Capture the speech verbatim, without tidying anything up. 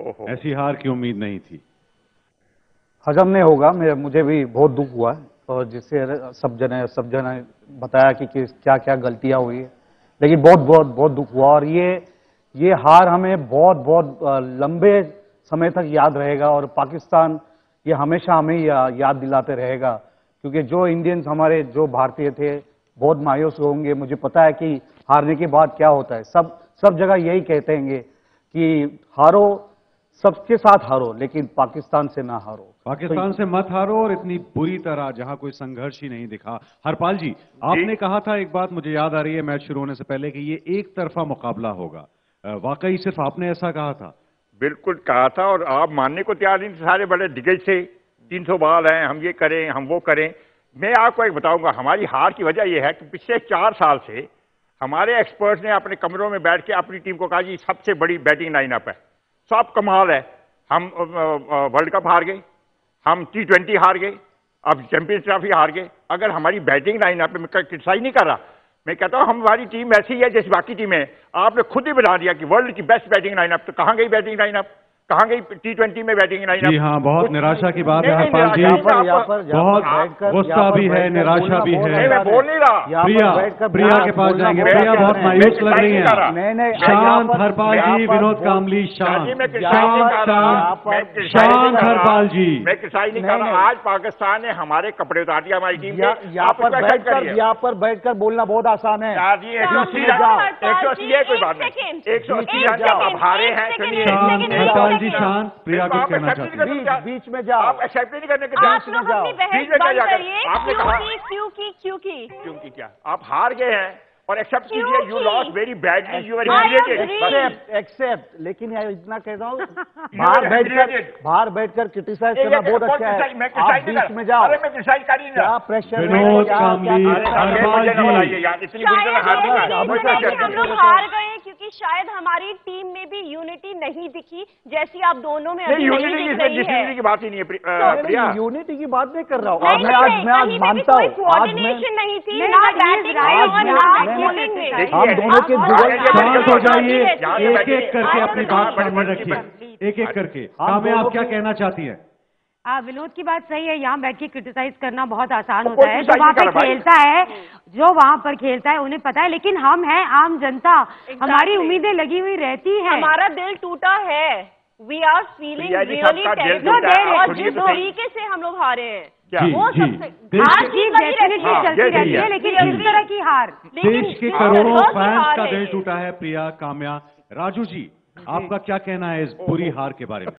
ऐसी हार की उम्मीद नहीं थी। हजम नहीं होगा, मेरे मुझे भी बहुत दुख हुआ और जिससे सब जने सब जने बताया कि, कि क्या क्या गलतियां हुई है, लेकिन बहुत बहुत बहुत दुख हुआ। और ये ये हार हमें बहुत बहुत लंबे समय तक याद रहेगा और पाकिस्तान ये हमेशा हमें या, याद दिलाते रहेगा, क्योंकि जो इंडियंस हमारे जो भारतीय थे बहुत मायूस होंगे। मुझे पता है कि हारने के बाद क्या होता है, सब सब जगह यही कहते हैं कि हारो, सबके साथ हारो, लेकिन पाकिस्तान से ना हारो। पाकिस्तान तो से मत हारो और इतनी बुरी तरह जहां कोई संघर्ष ही नहीं दिखा। हरपाल जी, आपने कहा था एक बात मुझे याद आ रही है मैच शुरू होने से पहले कि ये एक तरफा मुकाबला होगा। वाकई सिर्फ आपने ऐसा कहा था? बिल्कुल कहा था और आप मानने को तैयार नहीं थे। सारे बड़े दिग्गज थे, तीन सौ बाल हैं, हम ये करें हम वो करें। मैं आपको एक बताऊंगा, हमारी हार की वजह यह है कि पिछले चार साल से हमारे एक्सपर्ट्स ने अपने कमरों में बैठ के अपनी टीम को कहा जी सबसे बड़ी बैटिंग लाइनअप है, सब कमाल है। हम वर्ल्ड कप हार गए, हम टी ट्वेंटी हार गए, अब चैंपियंस ट्रॉफी हार गए। अगर हमारी बैटिंग लाइनअप, मैं क्रिटिसाइज नहीं कर रहा, मैं कहता हूं हमारी टीम ऐसी है जैसी बाकी टीमें हैं। आपने खुद ही बता दिया कि वर्ल्ड की बेस्ट बैटिंग लाइनअप, तो कहां गई बैटिंग लाइनअप, कहाँ गई टी ट्वेंटी में बैटिंग लाइनअप? जी हाँ, बहुत निराशा की बात है हरपाल जी, बहुत गुस्सा भी है, निराशा भी है। मैं बोल नहीं रहा। प्रिया प्रिया के पास जाएंगे। प्रिया बहुत मायूस लग रही है। शांत हरपाल जी, विनोद कामली शांत शांत शांत हरपाल जी। मैं क्रिटिसाइज नहीं कर रहा। आज पाकिस्तान ने हमारे कपड़े उतार दिया हमारी टीम के। यहाँ पर बैठकर यहाँ पर बैठकर बोलना बहुत आसान है। एक सौ अस्सी एक सौ अस्सी है, कोई बात नहीं, एक सौ अस्सी आप हारे हैं। सुनिए जी शांत, प्रिया कुछ कहना चाहती है। बीच में जाओ, आप एक्सेप्ट नहीं करने के आप लोग अपनी बहस बंद करिए। आपने कहा क्यों की क्यों की क्यों की क्या आप हार गए हैं और एक्सेप्ट कीजिए you lost very badly, you are humiliated. Accept accept लेकिन यार इतना कह रहा हूँ, बाहर बैठकर बाहर बैठकर क्रिटिसाइज करना बहुत अच्छा है। आप बीच में जाओ। अरे मैं क्रिटिसाइज कर ही नहीं रहा। प्रेशर विनोद कामली, हरपाल जी, हम लोग हार गए क्योंकि शायद हमारी टीम में भी यूनिटी नहीं दिखी जैसी आप दोनों में अभी नहीं दिख रही है। की बात ही नहीं है प्रिया, यूनिटी की बात नहीं कर रहा हूँ। मैं आज मैं आज मानता हूँ, कोऑर्डिनेशन नहीं थी ना बैटिंग और ना बॉलिंग में। हम दोनों के शांत हो जाइए, एक एक करके अपनी बात सामने रखिए, एक एक करके। काम्या, आप क्या कहना चाहती है? आ, विनोद की बात सही है, यहाँ बैठ के क्रिटिसाइज करना बहुत आसान होता है। जो वहाँ पर खेलता है जो वहाँ पर खेलता है उन्हें पता है, लेकिन हम हैं आम जनता, हमारी उम्मीदें लगी हुई रहती हैं। हमारा दिल टूटा है, we are feeling really terrible. जिस तरीके से हम लोग हारे हैं वो सबसे हार जीत डेफिनेटली चलती रहती है, लेकिन इस तरह की हार। देश के करोड़ों फैंस का दिल टूटा है। प्रिया, काम्या, राजू जी, आपका क्या कहना है इस बुरी हार के बारे में?